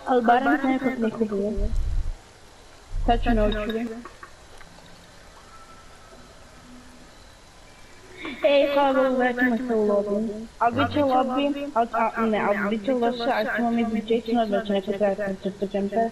Ali barem se nekog neko bude. Sad ću naučiti. Ej, hvala Bogu, vraćamo se u lobby. Ali bit će lobby, ali bit će loše, ali ćemo mi biti Jason odmah će neko trebati crto džemper.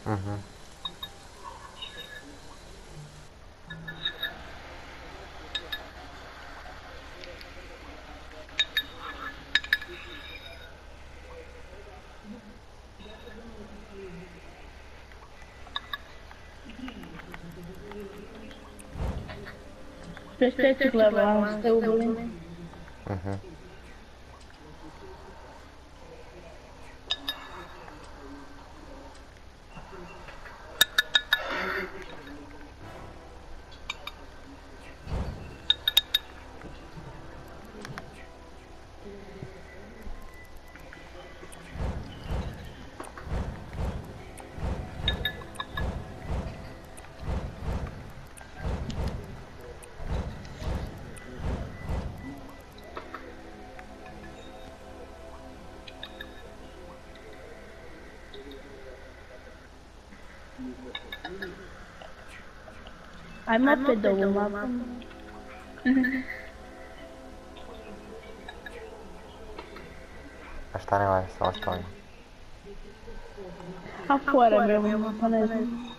Presteci gledala, ste ubili. Ajmo opet ovu mapu. A šta ne valja sa ostalim? A fora mi ovu mapa, ne znam.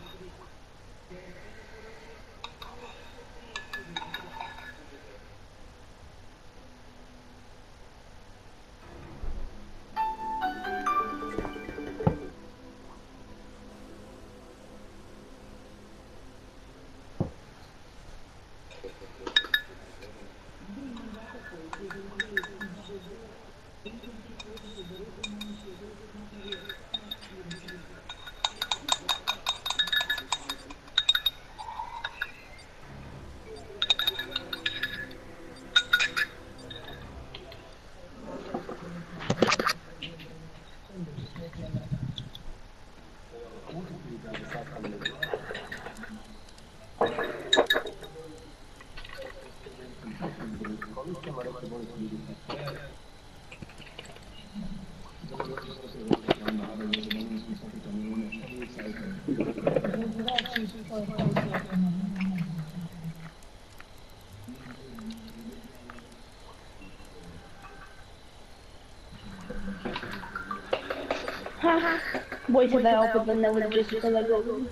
Boj se da je opet ne bude Jessica da govorim.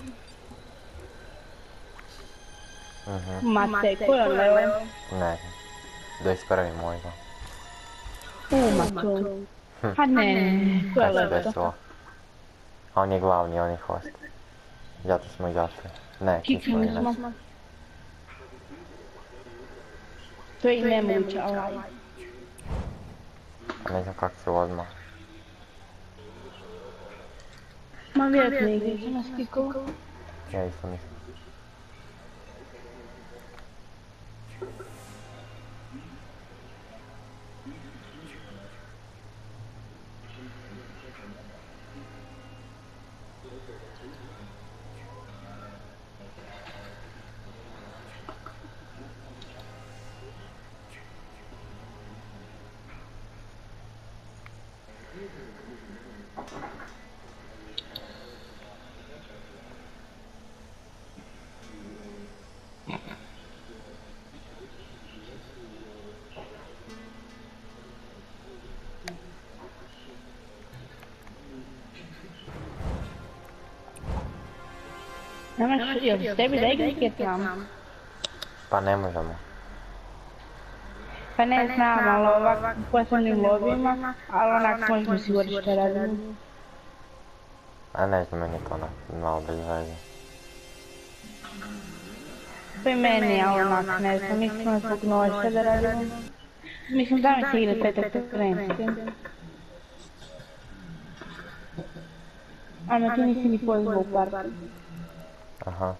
Mate, ko je Leo? Ne znam. 21. možda. Mato. Pa ne, ko je Kad se Leo? desilo? A on je glavni, on je host. Zato smo izašli. Ne, nismo Kiknuli izašli. smo. To je i nemoguće, ali... Ne znam kako se odmah. Ma vjerojatno igrice nas kikalo. Ja isto mislim. Nemaš, jel s tebi da igrike tamo? Pa ne možemo. Pa ne znam, ali ovak u posebnim lobijima, ali onak možemo si govoriti što radimo. A ne znam, meni je to malo bez veze. Pa i meni, ali onak ne znam, mislim zbog noća da radimo. Mislim da mi se igra petak konkurencije. A me ti nisi ni pozvao u parku. Aha.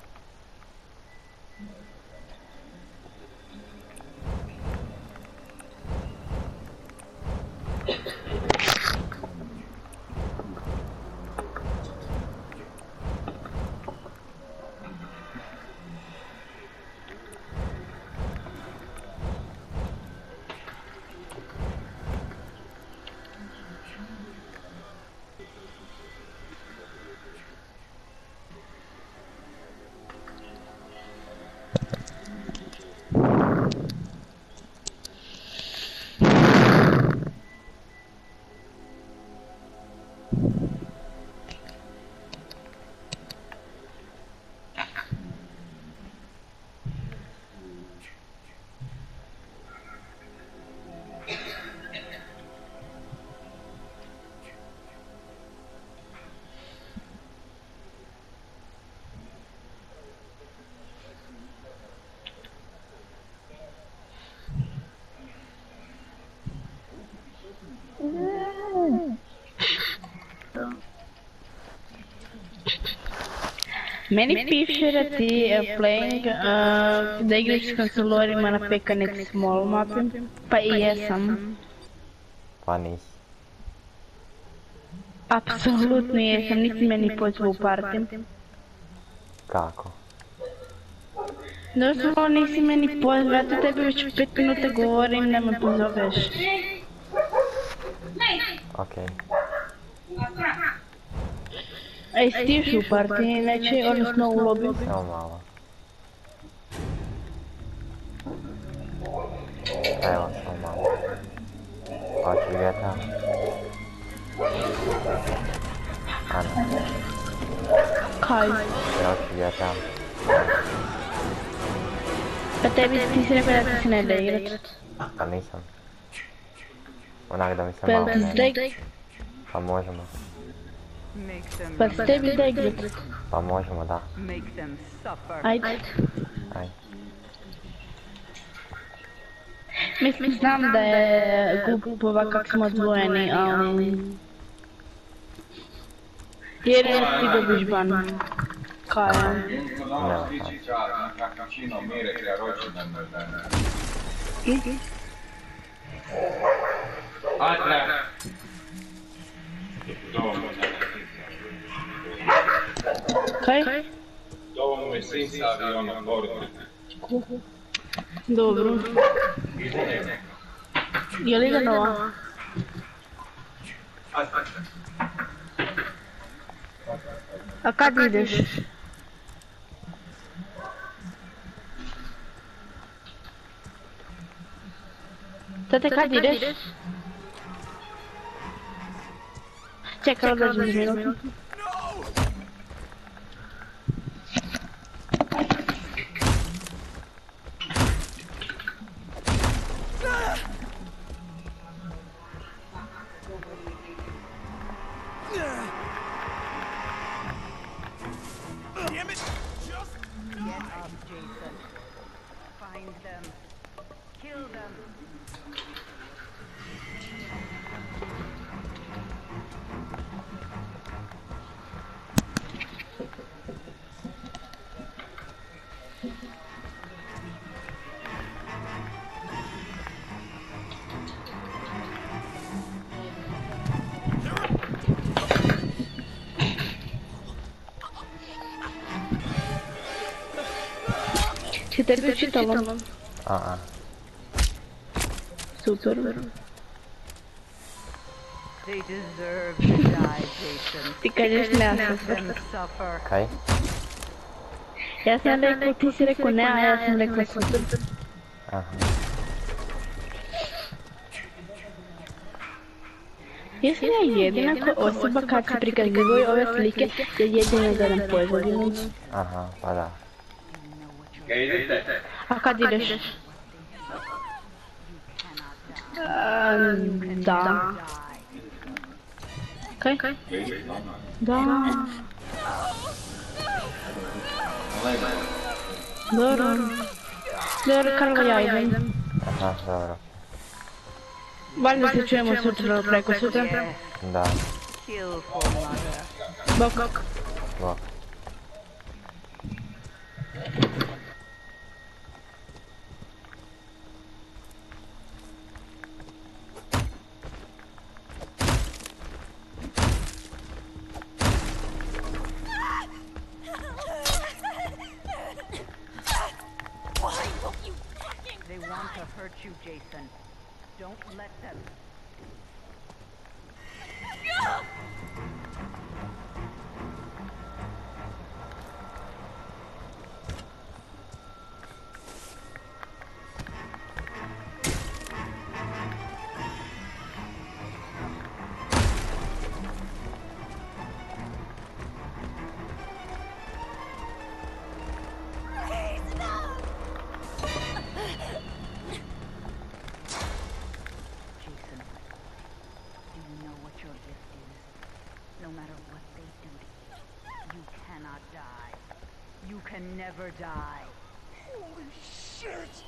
Meni piše da ti playing, da igraš s konsolorima na PC nek small mapi, pa i jesam. Pa nisi. Apsolutno jesam, nisi meni pozvao u party. Kako? Doslovno nisi meni pozvao, ja to tebi već 5 minuta govorim, ne me pozoveš. Okej. Ej, stiš u partiji, neće, odnosno u lobby. Evo malo. Evo, samo malo. Hoću GTA. Ana, Kaj? hoću GTA. Pa tebi ti si rekao da ti se ne da igrat. Pa nisam. Onak da mi se Pa jel malo ti ne... se da Pa možemo. Pa s tebi da igrat. Pa možemo, da. Ajde. Ajde. Mislim, znam da je glupova kak smo odvojeni, ali... Jer ti dobiš ban. Kaj? Nema Kaj? Dovoljno mi sinca aviona, borite. Dobro. Je li ga nova? A kad ideš? Tate, kad ideš? Čekaj, odlađem za minutu. Si tebi čitalo? A. Super. They deserve to die, Jason. Ti kažeš ne, ja sam Let them suffer. Kaj? Ja sam rekao, ti si rekao ne, a ja sam rekao super. Aha. Jesam ja jedina osoba kad se prikazivaju ove slike, ja jedino gledam pozadinu. Aha, pa da. Kaj idete? A kad ideš? Da. Kaj? Da. Dobro. Dobro, Karlo, ja idem. Aha, dobro. Valjda se čujemo sutra, preko sutra. Da. Kill for mother. Bok. Bok. They want to hurt you, Jason. Don't let them. No matter what they do to you, you cannot die. You can never die. Holy shit!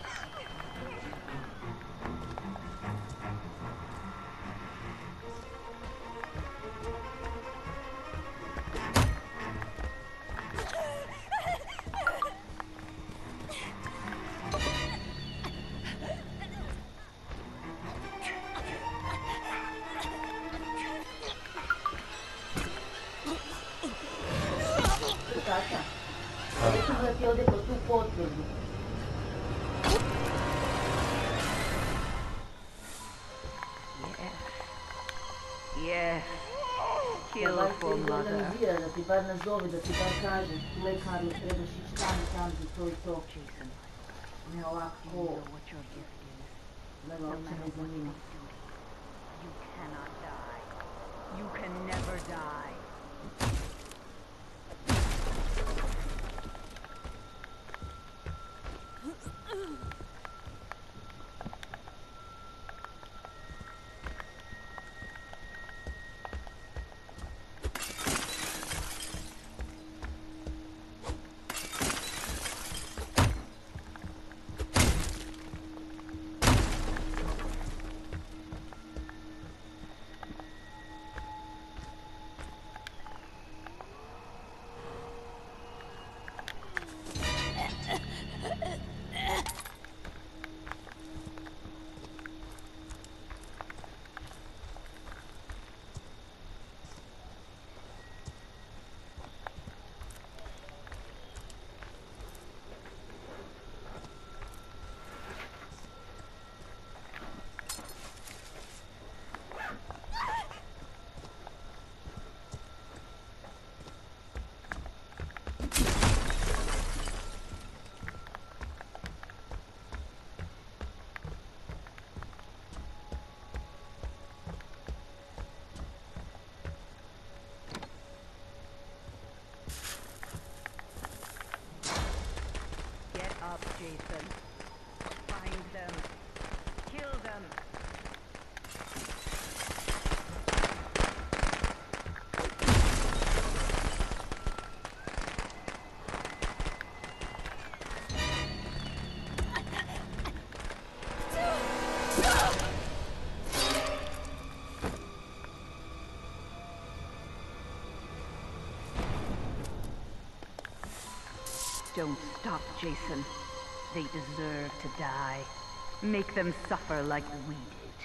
Kaća, neću da ti ode po tu potvrdu. Yes. Kill for mother. Organizira da ti bar nazove, da ti bar kaže lekaru trebaš ići tam za to i to. Jason, Ne do you ovako, know what your gift is? da No ga uopće matter ne what they zanima. do to you, you cannot die. You can never die. Get up, Jason. Find them. Kill them. Don't stop, Jason. They deserve to die. Make them suffer like we did.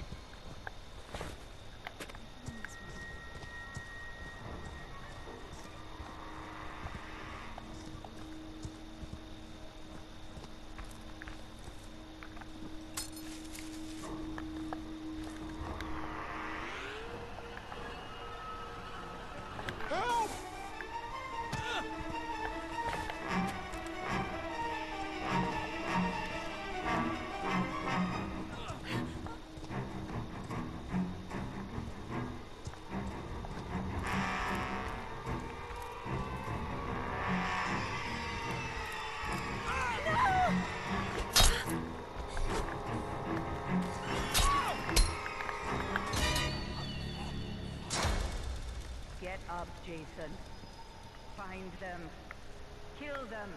Help! Get up, Jason. Find them. Kill them.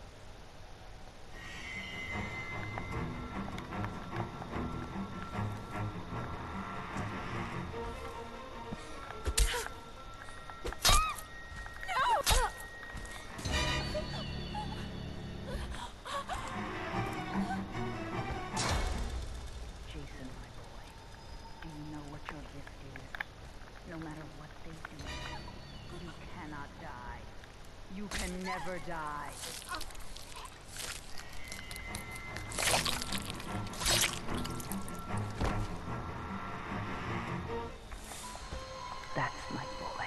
Jason, my boy, do you know what your gift is? No matter what they do, you cannot die. You can never die. That's my boy.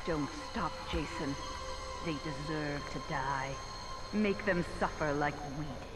Don't stop, Jason. They deserve to die. Make them suffer like we did.